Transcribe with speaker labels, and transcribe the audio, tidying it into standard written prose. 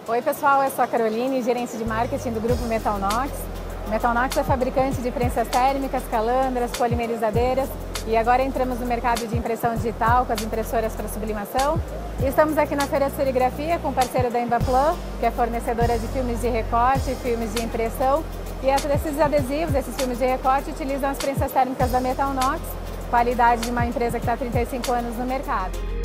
Speaker 1: Oi pessoal, eu sou a Caroline, gerente de marketing do grupo Metalnox. Metalnox é fabricante de prensas térmicas, calandras, polimerizadeiras e agora entramos no mercado de impressão digital com as impressoras para sublimação. E estamos aqui na Feira de Serigrafia com o parceiro da Embaplan, que é fornecedora de filmes de recorte e filmes de impressão. E esses adesivos, esses filmes de recorte, utilizam as prensas térmicas da Metalnox, qualidade de uma empresa que está há 35 anos no mercado.